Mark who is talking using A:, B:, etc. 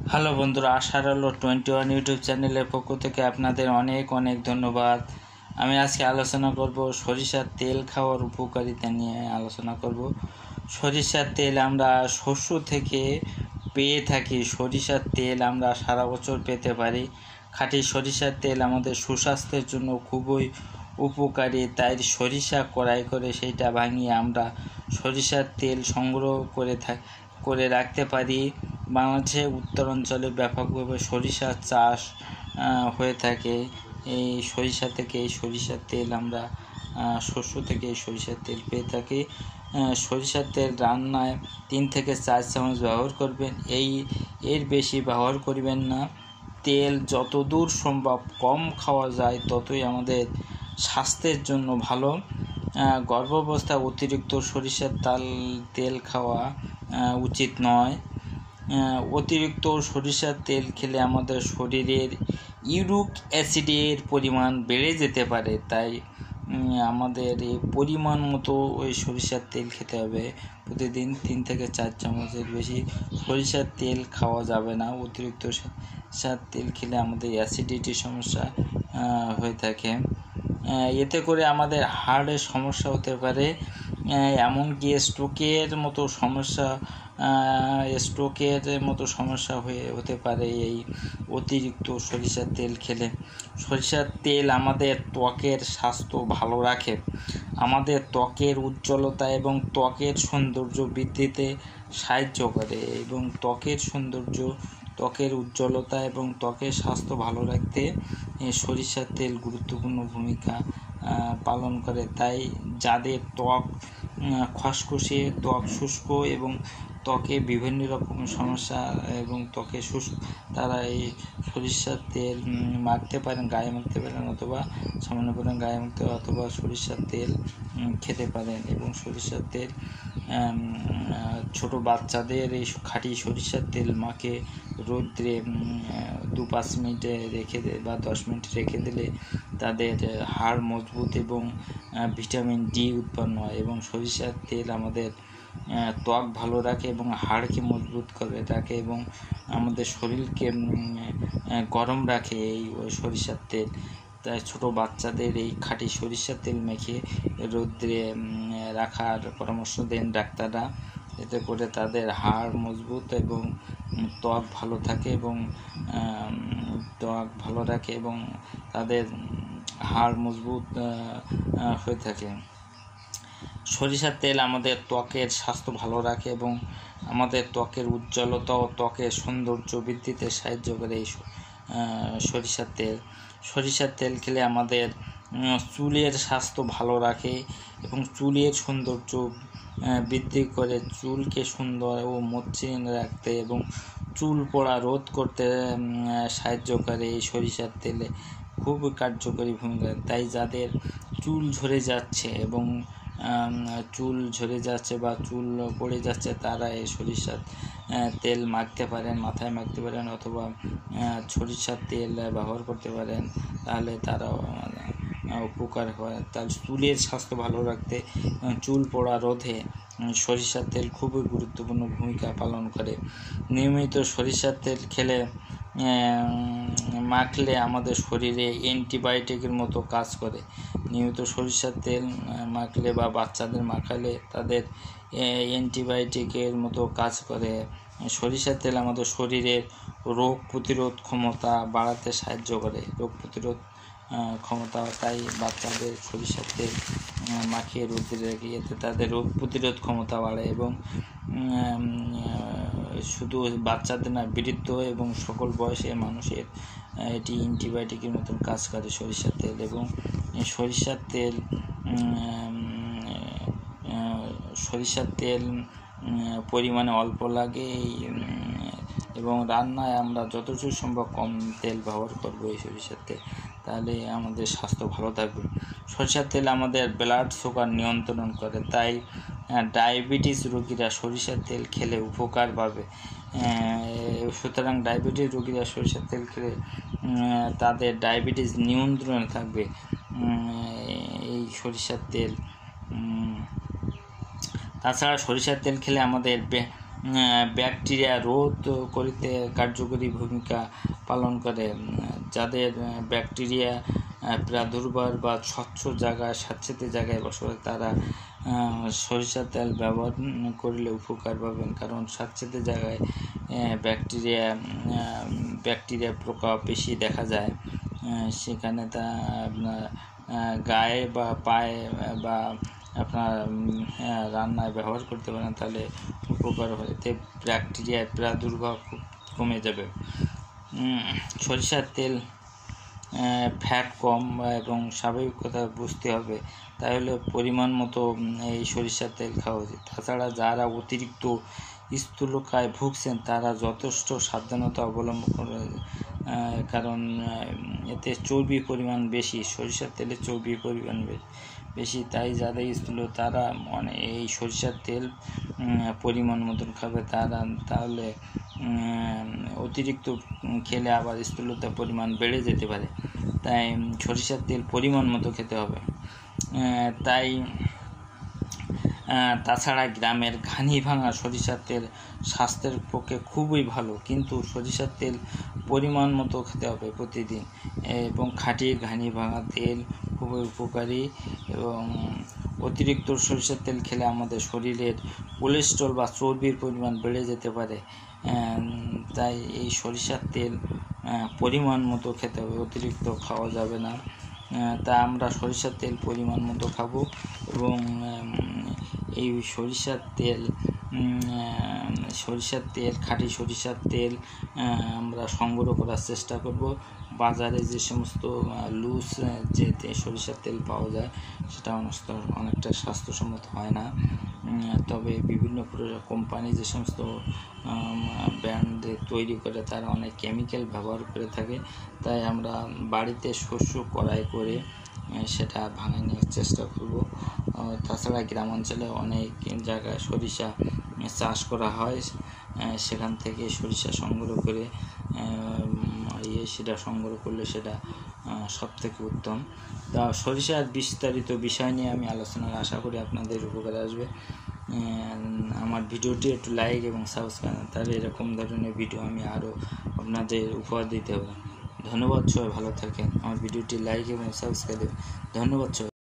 A: Hello বন্ধুরা, আশার আলো 21 ইউটিউব চ্যানেলের পক্ষ থেকে আপনাদের অনেক অনেক ধন্যবাদ। আমি আজকে আলোচনা করব সরিষার তেল খাওয়ার উপকারিতা নিয়ে আলোচনা করব। সরিষার তেল আমরা শস্য থেকে পেয়ে থাকি। সরিষার তেল আমরা সারা বছর পেতে পারি। খাঁটি সরিষার তেল আমাদের সুস্বাস্থ্যের জন্য খুবই উপকারী। তাই সরিষা কড়াই করে সেইটা ভাঙিয়ে আমরা সরিষার তেল সংগ্রহ করে রাখতে পারি। বাংলাদেশের উত্তরাঞ্চলে ব্যাপকভাবে সরিষার চাষ হয়ে থাকে। এই সরিষা থেকে এই সরিষার তেল আমরা শস্য থেকে এই সরিষার তেল পেয়ে থাকি। সরিষার তেল রান্নায় 3 থেকে 4 চামচ ব্যবহার করবেন। এর বেশি ব্যবহার করবেন না। তেল যতদূর সম্ভব কম খাওয়া যায় ততই আমাদের স্বাস্থ্যের জন্য ভালো। গর্ভাবস্থায় অতিরিক্ত সরিষার তেল খাওয়া উচিত নয়। অতিরিক্ত সরিষার তেল খেলে আমাদের শরীরের ইউরিক অ্যাসিডের পরিমাণ বেড়ে যেতে পারে। তাই আমাদের এই পরিমাণ মতো ওই সরিষার তেল খেতে হবে। প্রতিদিন 3 থেকে 4 চামচের বেশি সরিষার তেল খাওয়া যাবে না। অতিরিক্ত সরিষার তেল খেলে আমাদের অ্যাসিডিটির সমস্যা হয়ে থাকে। এতে করে আমাদের হার্টের সমস্যা হতে পারে, এমনকি স্ট্রোকের মতো সমস্যা হতে পারে এই অতিরিক্ত সরিষার তেল খেলে। সরিষার তেল আমাদের ত্বকের স্বাস্থ্য ভালো রাখে, আমাদের ত্বকের উজ্জ্বলতা এবং ত্বকের সৌন্দর্য বৃদ্ধিতে সাহায্য করে এবং ত্বকের উজ্জ্বলতা এবং ত্বকের স্বাস্থ্য ভালো রাখতে সরিষার তেল গুরুত্বপূর্ণ ভূমিকা পালন করে। তাই যাদের ত্বক খসখসে, ত্বক শুষ্ক এবং ত্বকে বিভিন্ন রকম সমস্যা এবং ত্বকে শুষ্ক, তারা এই সরিষার তেল গায়ে মাখতে পারেন অথবা সামান্য পরিমাণ গায়ে মাখতে অথবা সরিষার তেল খেতে পারেন। এবং সরিষার তেল ছোট বাচ্চাদের এই খাঁটি সরিষার তেল মাখে রৌদ্রে 2-5 মিনিট রেখে বা 10 মিনিট রেখে দিলে তাদের হাড় মজবুত এবং ভিটামিন ডি উৎপন্ন হয়। এবং সরিষার তেল আমাদের ত্বক ভালো রাখে এবং হাড়কে মজবুত করে রাখে এবং আমাদের শরীরকে গরম রাখে এই সরিষার তেল। তাই ছোটো বাচ্চাদের এই খাঁটি সরিষার তেল মেখে রৌদ্রে রাখার পরামর্শ দেন ডাক্তাররা। এতে করে তাদের হাড় মজবুত এবং ত্বক ভালো থাকে এবং তাদের হাড় মজবুত হয়ে থাকে। সরিষার তেল আমাদের ত্বকের স্বাস্থ্য ভালো রাখে এবং আমাদের ত্বকের উজ্জ্বলতা ও ত্বকের সৌন্দর্য বৃদ্ধিতে সাহায্য করে এই সরিষার তেল খেলে আমাদের চুলের স্বাস্থ্য ভালো রাখে এবং চুলের সৌন্দর্য বৃদ্ধি করে, চুলকে সুন্দর ও মসৃণ রাখতে এবং চুল পড়া রোধ করতে সাহায্য করে এই সরিষার তেলে খুব কার্যকরী ভূমিকা। তাই যাদের চুল ঝরে যাচ্ছে বা চুল পড়ে যাচ্ছে তারা এই সরিষার তেল মাখতে পারেন, মাথায় মাখতে পারেন অথবা সরিষার তেল ব্যবহার করতে পারেন। তাহলে তারাও উপকার হয়। তার চুলের স্বাস্থ্য ভালো রাখতে, চুল পড়া রোধে সরিষার তেল খুবই গুরুত্বপূর্ণ ভূমিকা পালন করে। নিয়মিত সরিষার তেল মাখলে আমাদের শরীরে অ্যান্টিবায়োটিকের মতো কাজ করে। নিয়মিত সরিষার তেল মাখলে বা বাচ্চাদের মাখালে তাদের অ্যান্টিবায়োটিকের মতো কাজ করে। সরিষার তেল আমাদের শরীরের রোগ প্রতিরোধ ক্ষমতা বাড়াতে সাহায্য করে, তাই বাচ্চাদের সরিষার তেল মাখিয়ে রোদ্রে রেখে এতে তাদের রোগ প্রতিরোধ ক্ষমতা বাড়ে এবং শুধু বাচ্চাদের না, বৃদ্ধ এবং সকল বয়সের মানুষের এটি অ্যান্টিবায়োটিকের মতন কাজ করে সরিষার তেল। এবং সরিষার তেল পরিমাণে অল্প লাগে এবং রান্নায় আমরা যতটুকু সম্ভব কম তেল ব্যবহার করবো এই সরিষার তেল, তাহলে আমাদের স্বাস্থ্য ভালো থাকবে। সরিষার তেল আমাদের ব্লাড সুগার নিয়ন্ত্রণ করে, তাই ডায়াবেটিস রোগীরা সরিষার তেল খেলে উপকার পাবে। সুতরাং ডায়াবেটিস রোগীরা সরিষার তেল খেলে তাদের ডায়াবেটিস নিয়ন্ত্রণে থাকবে। এই সরিষার তেল তাছাড়া সরিষার তেল খেলে আমাদের ব্যাকটেরিয়া রোধ করিতে কার্যকরী ভূমিকা পালন করে। যাদের ব্যাকটেরিয়া প্রাদুর্ভাব বা স্বচ্ছ জায়গায় স্যাঁতসেঁতে জায়গায় বসবাস তারা সরিষার তেল ব্যবহার করলে উপকার পাবেন, কারণ স্যাঁতসেঁতে জায়গায় ব্যাকটেরিয়া প্রকোপ বেশি দেখা যায়। সেখানে তা আপনার গায়ে বা পায়ে বা আপনার রান্নায় ব্যবহার করতে পারেন, তাহলে উপকার হয়, এতে ব্যাকটেরিয়ার প্রাদুর্ভাব খুব কমে যাবে। সরিষার তেল ফ্যাট কম এবং স্বাভাবিক কথা বুঝতে হবে, তাহলে পরিমাণ মতো এই সরিষার তেল খাওয়া উচিত। তাছাড়া যারা অতিরিক্ত স্থূলকায় ভুগছেন তারা যথেষ্ট সাবধানতা অবলম্বন করে, কারণ এতে চর্বির পরিমাণ বেশি, সরিষার তেলে চর্বির পরিমাণ বেশি, তাই যারা স্থূল তারা এই সরিষার তেল পরিমাণ মতন খাবে, তাহলে অতিরিক্ত খেলে আবার স্থূলতার পরিমাণ বেড়ে যেতে পারে। তাই সরিষার তেল পরিমাণ মতো খেতে হবে। তাছাড়া গ্রামের ঘানি ভাঙা সরিষার তেল স্বাস্থ্যের পক্ষে খুবই ভালো, কিন্তু সরিষার তেল পরিমাণ মতো খেতে হবে প্রতিদিন, এবং খাঁটি ঘানি ভাঙা তেল খুবই উপকারী। এবং অতিরিক্ত সরিষার তেল খেলে আমাদের শরীরের কোলেস্ট্রল বা চর্বির পরিমাণ বেড়ে যেতে পারে। তাই এই সরিষার তেল পরিমাণ মতো খেতে হবে, অতিরিক্ত খাওয়া যাবে না। তা আমরা সরিষার তেল পরিমাণ মতো খাবো, এবং এই সরিষার তেল খাঁটি সরিষার তেল আমরা সংগ্রহ করার চেষ্টা করব। বাজারে যে সমস্ত লুজ যে সরিষার তেল পাওয়া যায় সেটা অনেকটা স্বাস্থ্যসম্মত হয় না, তবে বিভিন্ন কোম্পানি যে সমস্ত ব্র্যান্ডে তৈরি করে তারা অনেক কেমিক্যাল ব্যবহার করে থাকে, তাই আমরা বাড়িতে শস্য কড়াই করে সেটা ভাঙে নেওয়ার চেষ্টা করব। তাছাড়া গ্রামাঞ্চলে অনেক জায়গায় সরিষা চাষ করা হয়, সেখান থেকে সরিষা সংগ্রহ করে সেটা সংগ্রহ করলে সেটা সবথেকে উত্তম। তা সরিষার বিস্তারিত বিষয় নিয়ে আমি আলোচনার আশা করি আপনাদের উপকারে আসবে। আমার ভিডিওটি একটু লাইক এবং সাবস্ক্রাইব, তাহলে এরকম ধরনের ভিডিও আমি আরও আপনাদের উপহার দিতে হবে। ধন্যবাদ, সবাই ভালো থাকেন। আমার ভিডিওটি লাইক এবং সাবস্ক্রাইব দেবেন। ধন্যবাদ, সবাই।